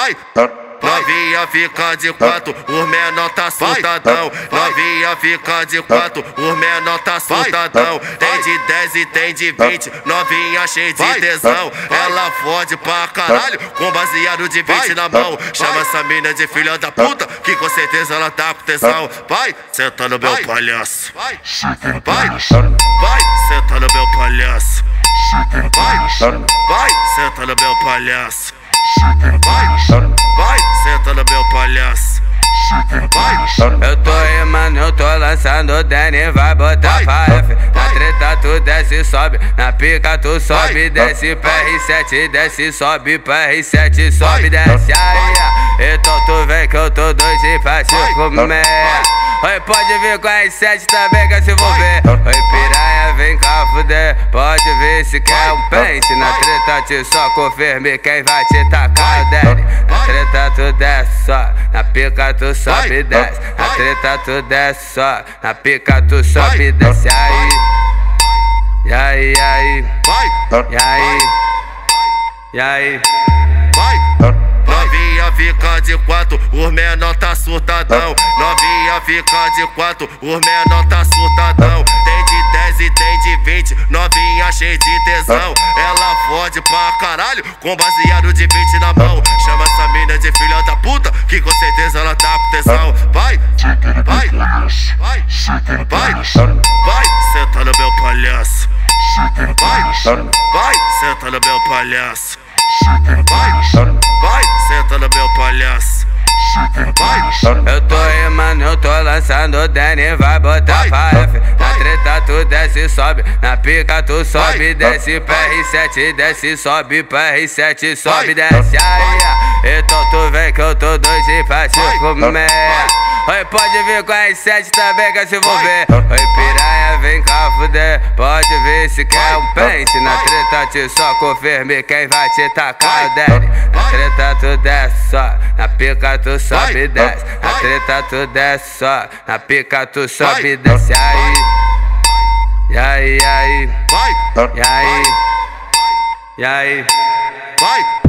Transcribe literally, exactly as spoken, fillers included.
vai. Novinha fica de quatro, os menor tá surtadão. Novinha fica de quatro, os menor tá surtadão. Tem de dez e tem de vinte, novinha cheia de tesão. Ela fode pra caralho, com baseado de vinte na mão. Chama essa mina de filha da puta, que com certeza ela tá com tesão. Vai, senta no meu palhaço. Vai, vai, senta no meu palhaço. Vai, vai, senta no meu palhaço. Vai, vai, senta no meu palhaço. Vai. Eu tô rimando, eu tô lançando o Danny, vai botar pra F. Na treta tu desce e sobe, na pica tu sobe, desce pra R sete, desce, sobe pra R sete, sobe, desce aí. Então tu vem que eu tô doido pra te comer. Oi, pode vir com a R sete também que eu se envolver. Oi, piranha, vem cá fuder, pode vir se quer um pente. Na treta te só confirme quem vai te tacar o Danny. Na treta tu desce só, na pica tu sobe e desce. Na treta tu desce só, na pica tu sobe e desce aí. E aí, e aí, e aí, e aí. Novinha fica de quatro, os menor tá surtadão. Novinha fica de quatro, os menor tá surtadão. Tem de dez e tem de vinte, novinha cheia de tesão. Ela fode pra caralho, com baseado de vinte na mão. Chama essa mina de filha da puta, que com certeza ela tá com tesão. Vai, vai, vai, vai, vai, senta no meu palhaço. Vai, vai, senta no meu palhaço. Vai, vai, senta no meu palhaço. Vai. Eu tô rimando, eu tô lançando o Danny, vai botar pra F. Na treta tu desce e sobe, na pica tu sobe, desce pra R sete, desce, sobe pra R sete, sobe, desce aí. Então tu vem que eu tô doido pra te comer. Oi, pode vir com a R sete também que eu se envolver. Oi, piranha, vem cá fuder, pode vir se quer um pente. Na treta te só confirme quem vai te tacar o Danny. Na treta tu desce só, na pica tu sobe e desce. Na treta tu desce só, na pica tu sobe e desce aí. E aí, e aí, e aí, e aí.